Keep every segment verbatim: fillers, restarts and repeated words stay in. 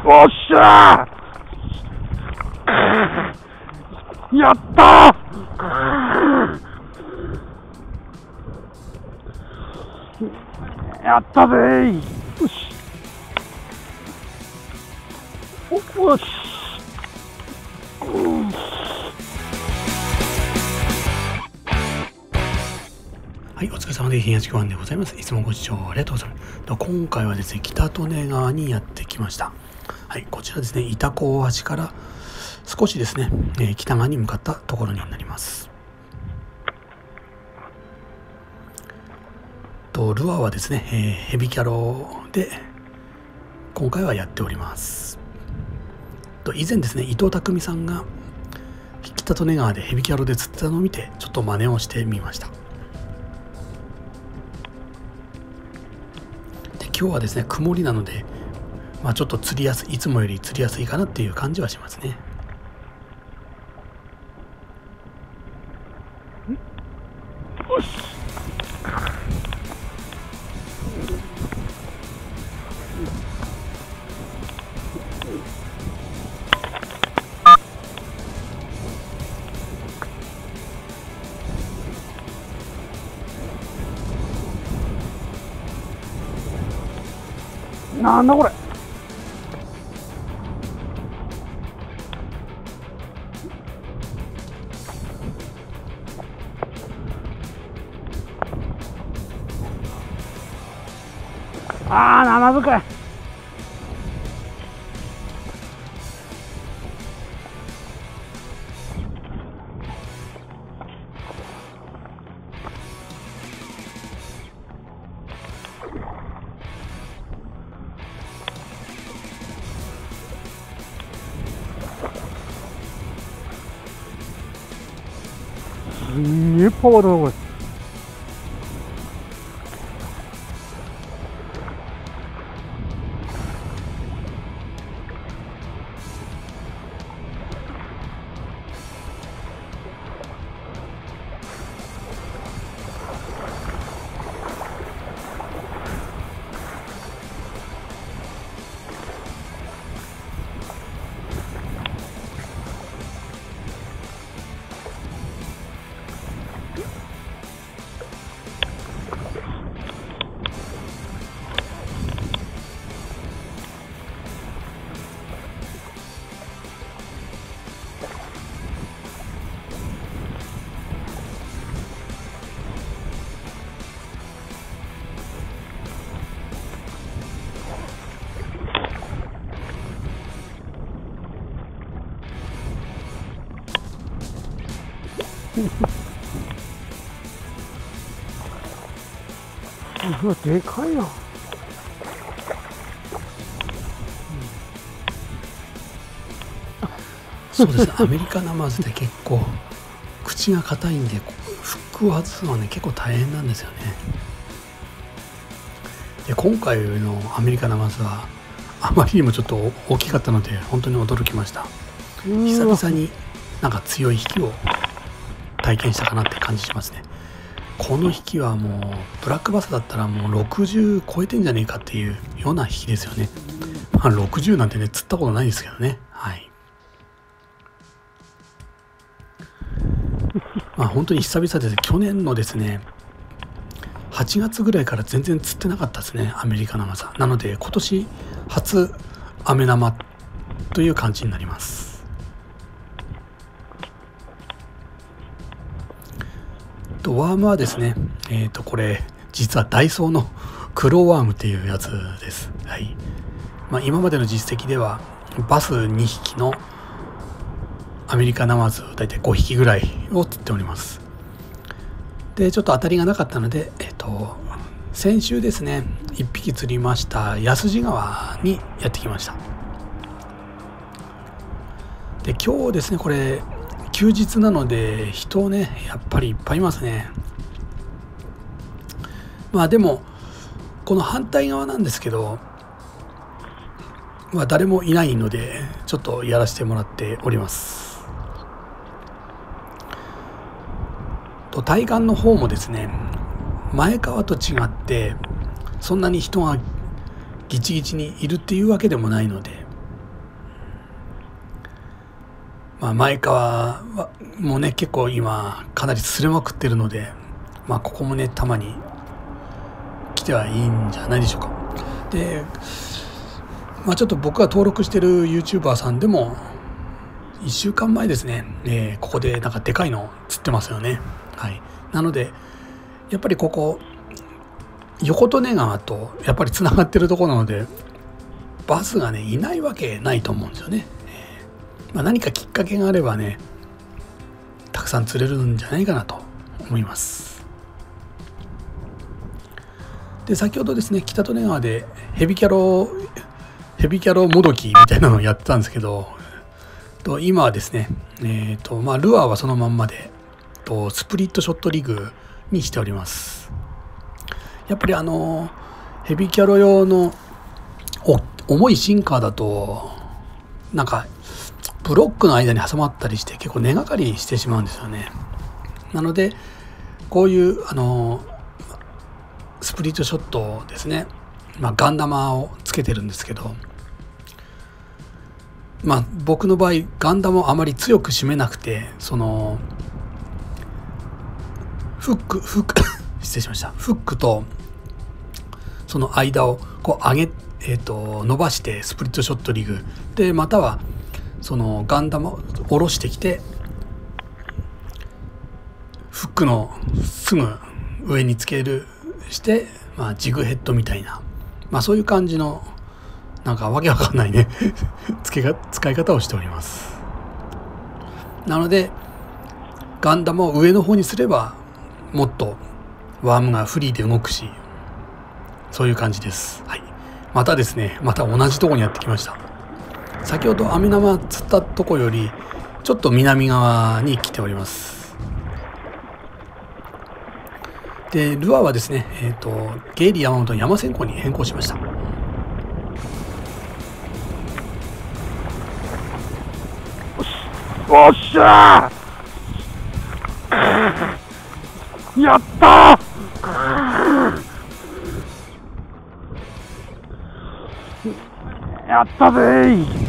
おっしゃー、やったー、やったぜー。よし、およし、うん。 はい、お疲れ様です。東ごはんでございます。いつもご視聴ありがとうございます。今回はですね、北利根川にやってきました。はい、こちらですね、板子大橋から少しですね、えー、北側に向かったところになります。とルアーはですね、えー、ヘビキャロで今回はやっております。と以前ですね、伊藤匠さんが北利根川でヘビキャロで釣ったのを見て、ちょっと真似をしてみました。今日はですね、曇りなので、まあ、ちょっと釣りやすい、いつもより釣りやすいかなっていう感じはしますね。 よし、なんだこれ。ああ、ナマズかい。すんげえパワーだなこれ。うわ、でかいな。 そうですね、アメリカナマズで結構口が硬いんで、フックを外すのはね、結構大変なんですよね。で今回のアメリカナマズはあまりにもちょっと大きかったので、本当に驚きました。久々になんか強い引きを体験したかなって感じしますね。この引きはもうブラックバスだったらもうろくじゅう超えてんじゃねえかっていうような引きですよね。まあろくじゅうなんてね、釣ったことないですけどね。はい。まあ本当に久々です。去年のですね、はちがつぐらいから全然釣ってなかったですね、アメリカナマズ。なので今年初アメナマという感じになります。とワームはですね、えっとこれ実はダイソーの黒ワームっていうやつです。はい。まあ、今までの実績ではバスにひきのアメリカナマズだいたいごひきぐらいを釣っております。でちょっと当たりがなかったので、えっと先週ですね、いっぴき釣りました安治川にやってきました。で今日ですね、これ休日なので人ね、やっぱりいっぱいいますね。まあでもこの反対側なんですけど、まあ誰もいないのでちょっとやらせてもらっております。と対岸の方もですね、前川と違ってそんなに人がギチギチにいるっていうわけでもないので、 まあ、前川はもうね結構今かなり擦れまくってるので、まあ、ここもねたまに来てはいいんじゃないでしょうか。で、まあ、ちょっと僕が登録してる YouTuber さんでもいっしゅうかんまえですね、えー、ここでなんかでかいの釣ってますよね。はい、なのでやっぱりここ横利根川とやっぱりつながってるところなのでバスがねいないわけないと思うんですよね。えーまあ、何かきっかけがあればねたくさん釣れるんじゃないかなと思います。で、先ほどですね北利根川でヘビキャロヘビキャロもどきみたいなのをやってたんですけど、と今はですね、えーとまあ、ルアーはそのまんまでとスプリットショットリグにしております。やっぱりあのヘビキャロ用の重いシンカーだとなんかブロックの間に挟まったりして結構根がかりしてしまうんですよね。なのでこういうあのスプリットショットですね、まあ、ガン玉をつけてるんですけど、まあ僕の場合ガン玉をあまり強く締めなくて、そのフックフック失礼しましたフックとその間をこう上げ、えー、と伸ばしてスプリットショットリグで、またはそのガン玉を下ろしてきてフックのすぐ上につけるして、まあ、ジグヘッドみたいな、まあ、そういう感じのなんかわけわかんないね付けが使い方をしております。なのでガン玉を上の方にすればもっとワームがフリーで動くし、そういう感じです。はい、またですねまた同じところにやってきました。先ほどアメ玉釣ったとこよりちょっと南側に来ております。でルアーはですね、えーと、ゲイリー山本の山線香に変更しました。 おっしゃーやったーやったぜー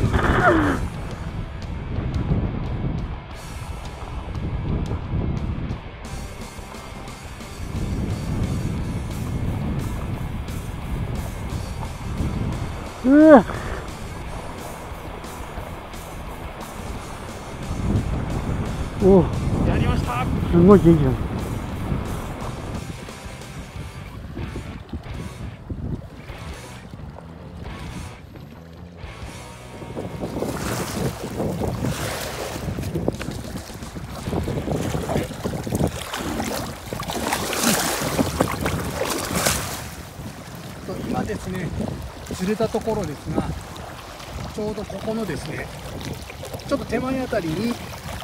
うわおやりました。 すごい元気だ。 今ですね釣れたところですが、ちょうどここのですねちょっと手前あたりに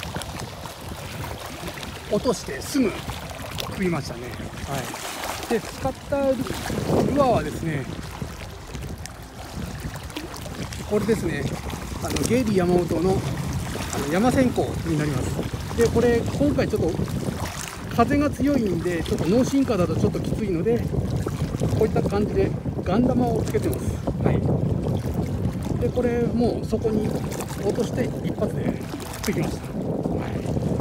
落としてすぐ食いましたね。はい、で使ったルアーはですねこれですね、あのゲイリー山本のあの山線香になります。でこれ今回ちょっと風が強いんでちょっとノーシンカーだとちょっときついのでこういった感じでガン玉をつけてます。はい、でこれもうそこに落として一発で食いました。はい